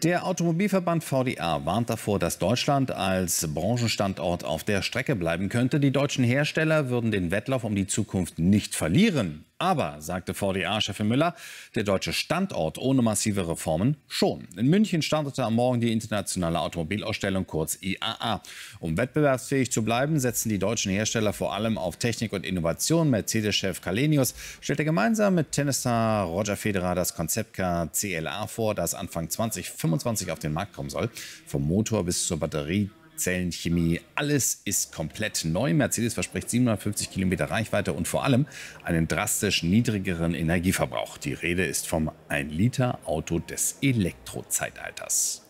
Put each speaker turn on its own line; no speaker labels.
Der Automobilverband VDA warnt davor, dass Deutschland als Branchenstandort auf der Strecke bleiben könnte. Die deutschen Hersteller würden den Wettlauf um die Zukunft nicht verlieren. Aber, sagte VDA-Chefin Müller, der deutsche Standort ohne massive Reformen schon. In München startete am Morgen die internationale Automobilausstellung, kurz IAA. Um wettbewerbsfähig zu bleiben, setzen die deutschen Hersteller vor allem auf Technik und Innovation. Mercedes-Chef Källenius stellte gemeinsam mit Tennisstar Roger Federer das Konzeptcar CLA vor, das Anfang 2025 auf den Markt kommen soll. Vom Motor bis zur Batteriezellenchemie, alles ist komplett neu. Mercedes verspricht 750 Kilometer Reichweite und vor allem einen drastisch niedrigeren Energieverbrauch. Die Rede ist vom 1-Liter-Auto des Elektrozeitalters.